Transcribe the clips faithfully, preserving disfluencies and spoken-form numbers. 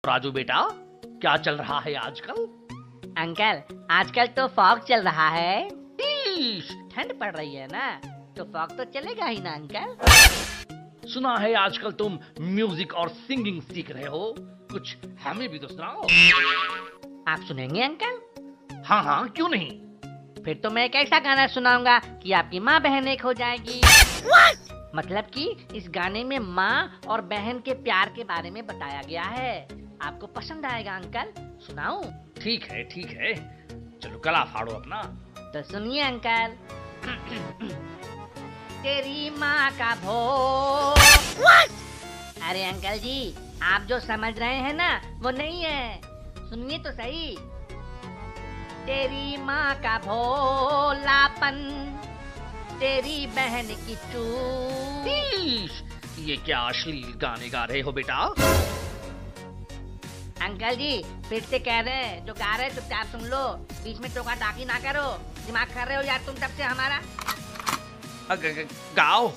राजू बेटा, क्या चल रहा है आजकल? अंकल आजकल तो फॉग चल रहा है। ईश, ठंड पड़ रही है ना, तो फॉग तो चलेगा ही ना अंकल। सुना है आजकल तुम म्यूजिक और सिंगिंग सीख रहे हो, कुछ हमें भी तो सुनाओ। आप सुनेंगे अंकल? हाँ हाँ, क्यों नहीं। फिर तो मैं एक ऐसा गाना सुनाऊंगा कि आपकी माँ बहन एक हो जाएगी। मतलब कि इस गाने में माँ और बहन के प्यार के बारे में बताया गया है। आपको पसंद आएगा अंकल, सुनाऊं? ठीक है ठीक है, चलो गला फाड़ो अपना। तो सुनिए अंकल। तेरी माँ का भोग। अरे अंकल जी, आप जो समझ रहे हैं ना वो नहीं है, सुनिए तो सही। तेरी माँ का भोलापन, तेरी बहन की चूक। ईश, ये क्या अश्लील गाने गा रहे हो बेटा? अंकल जी फिर से कह रहे हैं, जो गा रहे चुपचाप सुन लो, बीच में टोका टाकी ना करो। दिमाग खा रहे हो यार तुम तब से हमारा। ग- ग- गाओ।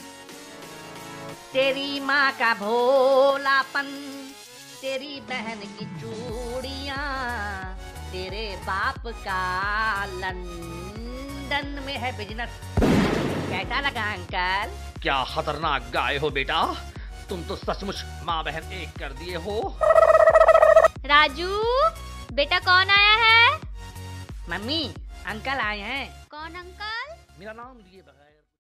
तेरी माँ का भोलापन, तेरी बहन की चूड़ियाँ, तेरे बाप का लंदन में है बिजनेस। कैसा लगा अंकल? क्या खतरनाक गाए हो बेटा, तुम तो सचमुच माँ बहन एक कर दिए हो। राजू बेटा, कौन आया है? मम्मी अंकल आए हैं। कौन अंकल? मेरा नाम लिए बगैर